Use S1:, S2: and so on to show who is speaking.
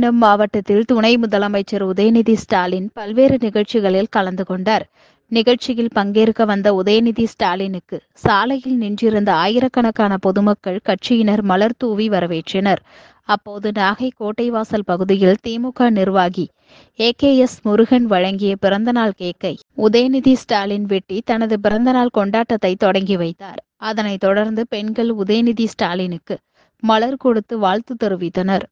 S1: நம் மாவட்டத்தில் துணை முதலமைச்சர் உதயநிதி ஸ்டாலின் பல்வேறு நிகழ்ச்சிகளில் கலந்து கொண்டார். நிகழ்ச்சியில் பங்கேற்க வந்த உதயநிதி ஸ்டாலினுக்கு சாலையில் நின்றிருந்த ஆயிரக்கணக்கான பொதுமக்கள் கட்சியினர் மலர் தூவி வரவேற்றனர். அப்போது நாகை கோட்டைவாசல் பகுதியில் திமுக நிர்வாகி AKS முருகன் வழங்கிய பிறந்தநாள் கேக்கை உதயநிதி ஸ்டாலின் வெட்டி தனது பிறந்தநாள் கொண்டாட்டத்தை தொடங்கி வைத்தார். அதனைத் தொடர்ந்து பெண்கள் உதயநிதி ஸ்டாலினுக்கு மலர் கொடுத்து வாழ்த்து தெரிவித்தனர்.